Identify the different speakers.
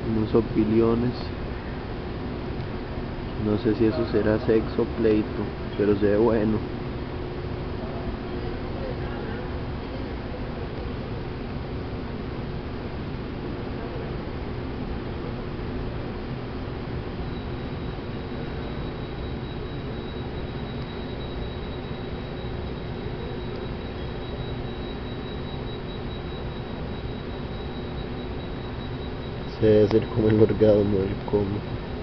Speaker 1: unos opiliones. No sé si eso será sexo o pleito, pero se ve bueno. Se debe hacer como el orgasmo del como.